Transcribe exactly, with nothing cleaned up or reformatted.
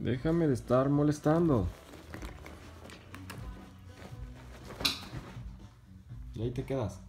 Déjame de estar molestando. Y ahí te quedas.